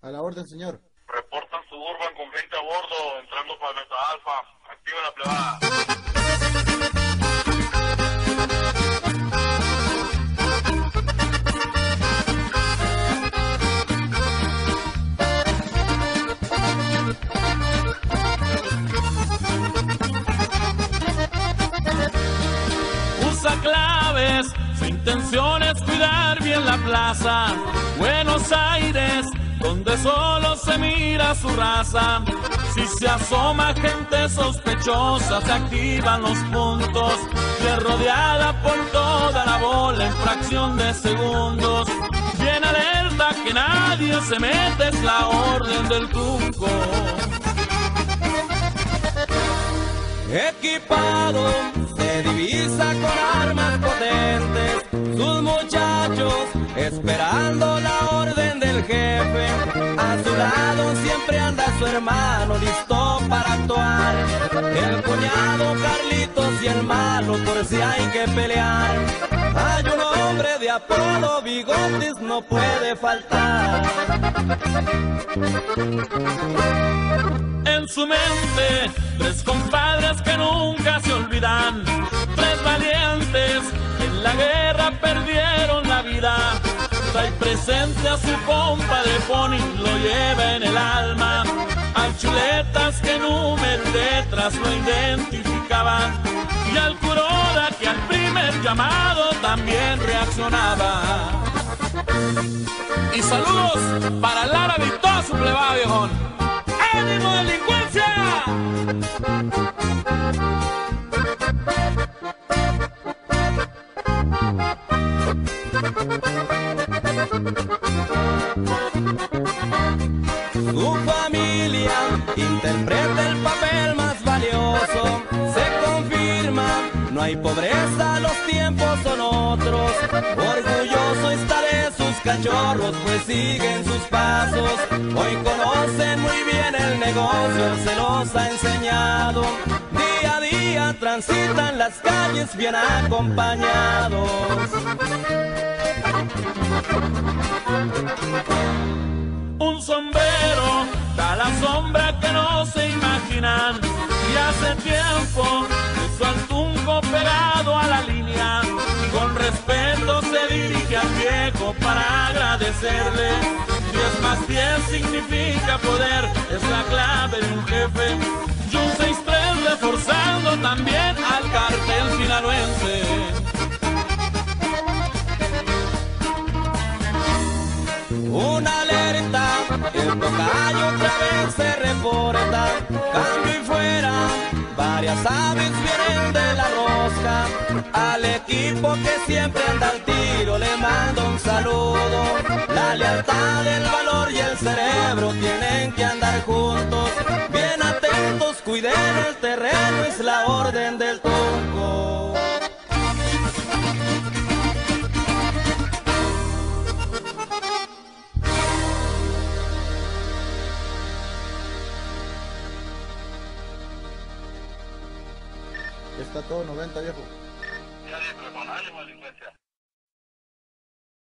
A la orden, señor. Reportan Suburban con gente a bordo, entrando para Meta Alfa. Activa la plebada. Usa claves, su intención es cuidar bien la plaza. Buenos Aires, donde solo se mira su raza. Si se asoma gente sospechosa, se activan los puntos. Y es rodeada por toda la bola en fracción de segundos. Bien alerta que nadie se mete, es la orden del Tunco. Equipado, se divisa con armas potentes, sus muchachos esperando la orden del jefe. A su lado siempre anda su hermano listo para actuar, el cuñado Carlitos y el malo por si hay que pelear. Hay un hombre de apodo Bigotes, no puede faltar. En su mente, tres compadres que nunca se olvidan, tres valientes que en la guerra perdieron la vida. Trae presente a su compadre Pony, lo lleva en el alma. Al Chuletas que número y letras lo identificaban, y al Curoda que al primer llamado también reaccionaba. Y saludos para Lara y toda su plebada, viejón. ¡Ánimo, delincuencia! Su familia interpreta el papel más valioso. Se confirma, no hay pobreza, los tiempos son otros. Orgulloso está de sus cachorros, pues siguen sus pasos. Hoy conocen muy bien el negocio, se los ha enseñado. Día a día transitan las calles bien acompañados. Un sombrero da la sombra que no se imaginan, y hace tiempo hizo al Tunco pegado a la línea. Con respeto se dirige al viejo para agradecerle. 10 más 10 significa poder, es la clave de un jefe. Y un 6-3 reforzando también al cartel sinaloense. Una alerta, el tocayo otra vez se reporta. Cambio y fuera, varias aves vienen de la rosca. Al equipo que siempre anda al tiro le mando un saludo. La lealtad, el valor y el cerebro tienen que andar juntos. Bien atentos, cuiden el terreno, es la orden del Tunco. Está todo 90, viejo. Ya dije, con ánimo, delincuencia.